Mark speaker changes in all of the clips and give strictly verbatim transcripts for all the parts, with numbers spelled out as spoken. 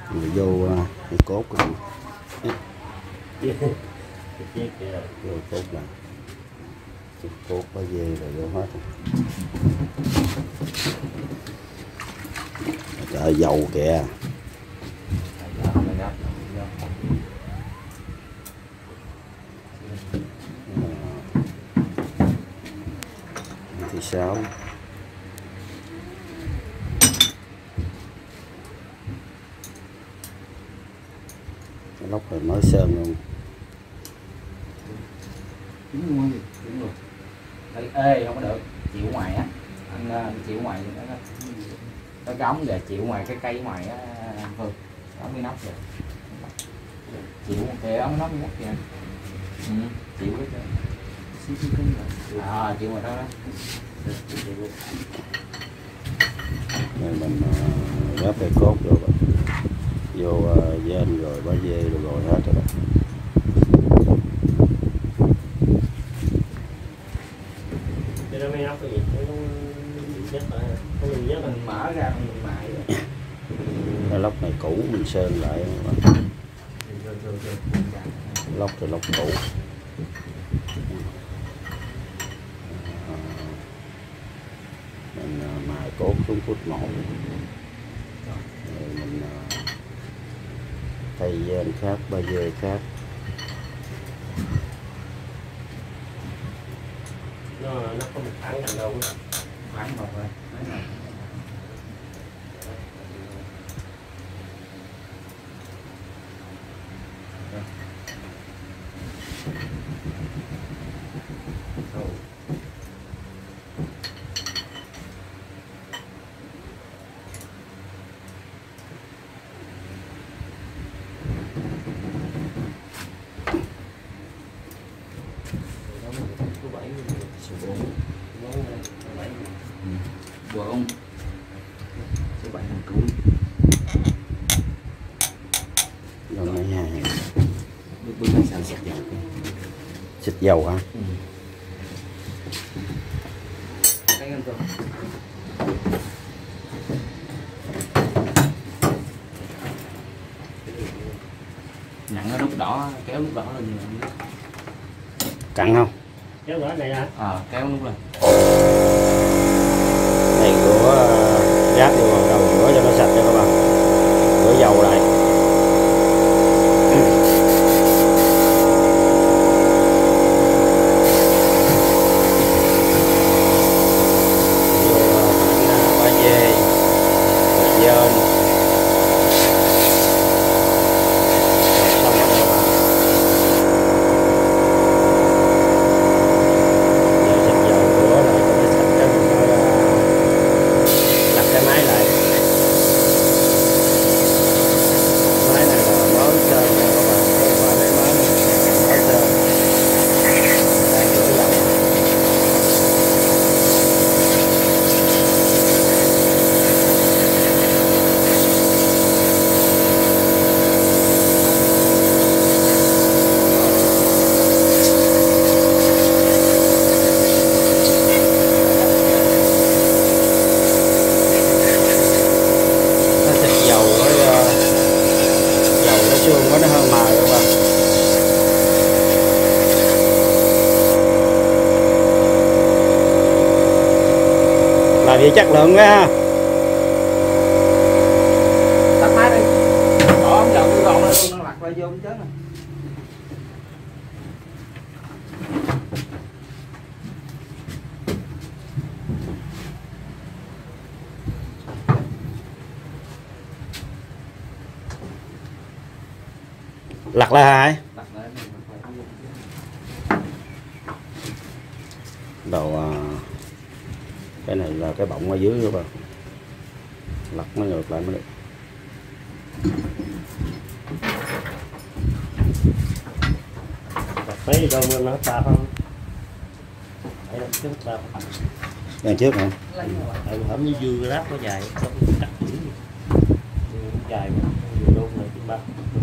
Speaker 1: người vô cái cốt rồi vô cốt là cốt ba dê rồi vô hết trời dầu kìa. Thứ sáu cái lốc này mới sơn luôn.
Speaker 2: Đúng rồi, đúng rồi. Ê, không có được, chịu ngoài á, anh, anh chịu ngoài nó nó cái ống về chịu ngoài cái cây ngoài á, Phương, ống cái nóc rồi, chịu kìa ống nóc nóc kìa, ừ, chịu cái à, chịu ngoài đó đó.
Speaker 1: Rồi mình uh, gắp cây cốt vô vô uh, dên rồi bá dê rồi rồi hết rồi đó.
Speaker 2: Mình mở ra mình mài
Speaker 1: cái lốc này cũ mình sơn lại lốc thì lốc cũ. Mình mài cốt xuống phút một rồi mình thay dên khác ba dê khác.
Speaker 3: nó nó có một khoảng nào đâu
Speaker 2: khoảng một rồi. Bốn số bảy hàng cuối
Speaker 1: rồi mấy hàng
Speaker 2: bước bước sang sàn xịt dầu
Speaker 1: xịt dầu hả?
Speaker 2: Ừ. Cái anh tôi nặng ở nút đỏ kéo nút đỏ lên nhiều
Speaker 1: cặn không?
Speaker 3: kéo đỏ này hả?
Speaker 2: Ờ, kéo nút lên
Speaker 1: Này của gáp vô đầu rửa cho nó sạch cho các bạn, rửa dầu lại. Vô ba dê rồi dên xong rồi giờ xịt dầu rửa lại cho nó sạch cái mình lặt cái máy lại. Máy này là mới sơn nha các bạn, không phải máy mới này, mới sơn đang rửa dầu. Nó xịt dầu với uh, dầu nó xương quá nó hơi mờ các bạn. Làm gì chắc lượng quá ha.
Speaker 2: tắt máy đi, bỏ ống dầu tôi gọn lên luôn, nó lặt lại vô chết rồi.
Speaker 1: Lặt lại hả?
Speaker 2: Lặt lại
Speaker 1: Đầu uh, cái này là cái bọng ở dưới các bạn, lặt nó ngược lại mới được.
Speaker 3: Thấy đâu mà nó ta không? Thấy trước ta.
Speaker 1: Đằng trước hả?
Speaker 3: Tại hổng như dư lát nó dài, xong chặt dữ. Dài mà, vừa luôn này trên ba.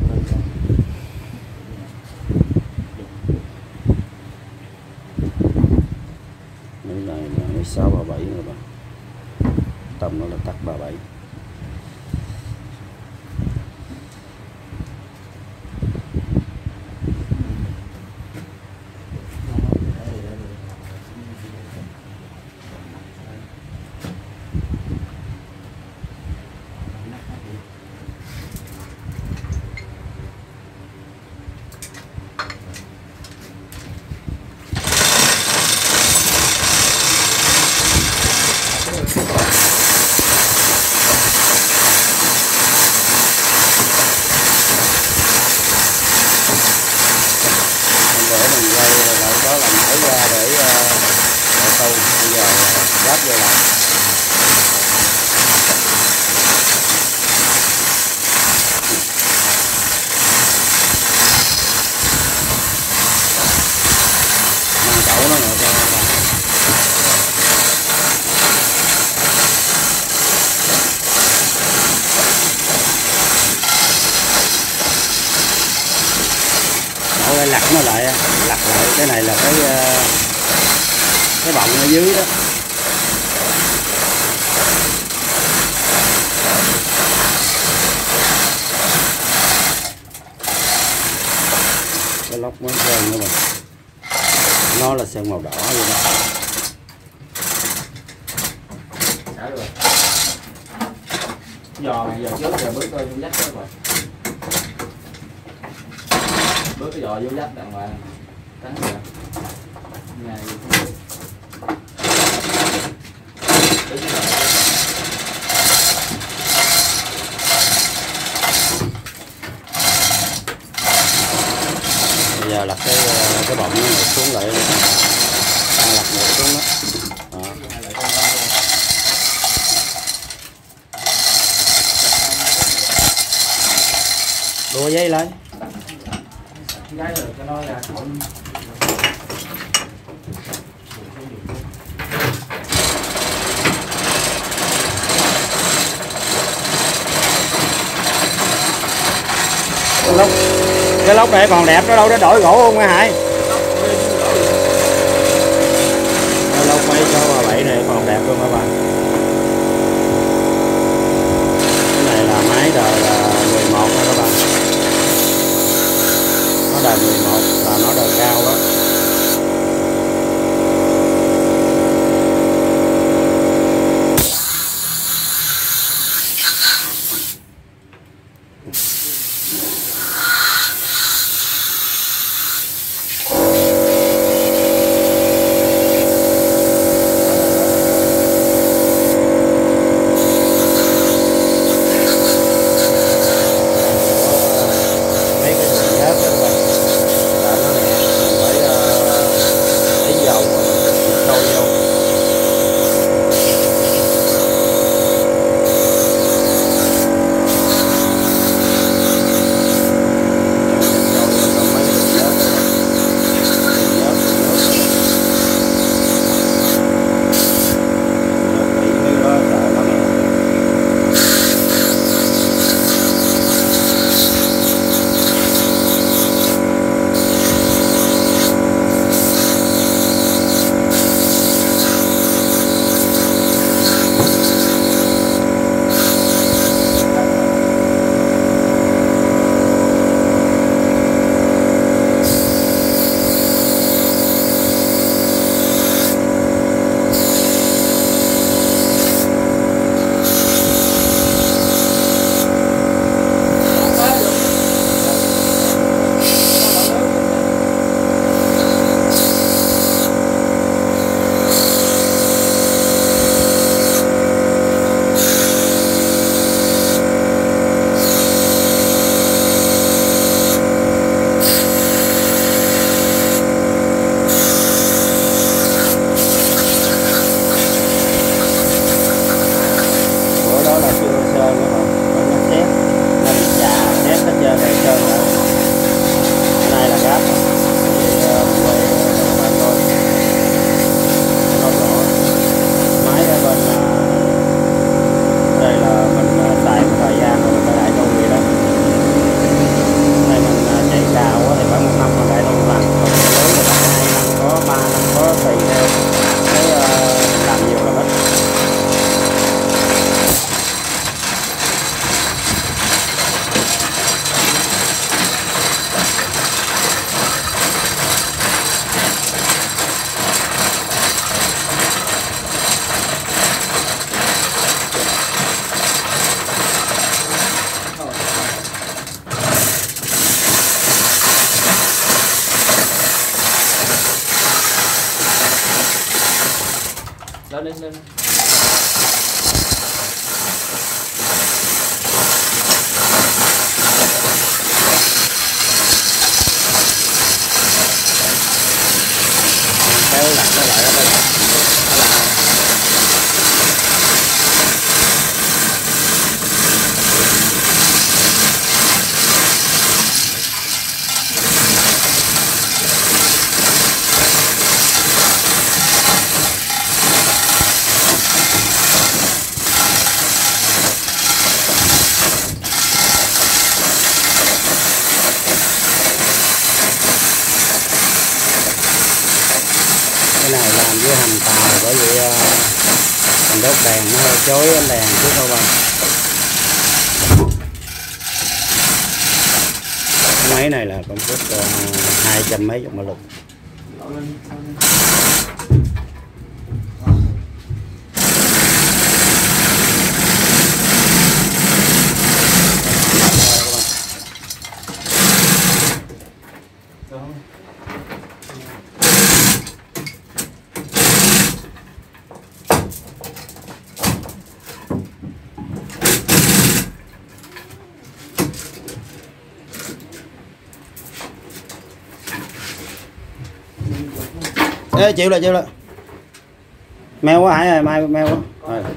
Speaker 1: Cái này là sáu ba bảy rồi bạn. Tầm nó là tắt ba bảy. để uh, câu bây giờ gáp vô lại. Mang chậu nó ngược ra. Phải lặt nó lại, lặt lại cái này là cái cái bọng ở dưới đó. Cái lốc mới sơn nữa mình, nó là sơn màu đỏ vậy đó.
Speaker 2: Giò này giờ trước giờ bước tôi vô dắt đó rồi. Bước cái giò vô dắt đàng hoàng. Cắn rồi. Ngày
Speaker 1: bây giờ là cái cái bọng nó ngược xuống lại, lật ngược xuống đó. Đó. Đua dây lên.
Speaker 2: cái rồi cho nó là không.
Speaker 1: Cái lốc, cái lốc này còn đẹp, nó đâu để đổi gỗ không nghe Hải? Cái lốc mấy số bảy này còn đẹp luôn các bạn. Cái này là máy đời mười một nha các bạn. Nó đời mười một là nó đời cao đó.
Speaker 2: Lên lên lên.
Speaker 1: Kéo Cái này làm với hành tàu, bởi vì uh, mình đốt đèn nó hơi chói ánh đèn chút thôi bạn. Cái máy này là công suất uh, hai trăm mấy chục mã lực. Ê, chịu lại chịu lại mèo quá Hải ơi, mai mèo quá rồi.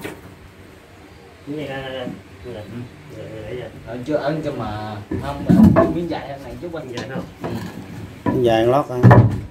Speaker 2: Ở chưa ấn cho mà không, miếng dài này chút anh
Speaker 3: Dài không?
Speaker 1: Dài lót à.